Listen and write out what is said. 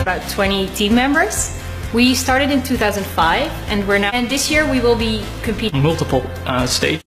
about 20 team members. We started in 2005 and this year we will be competing multiple stages.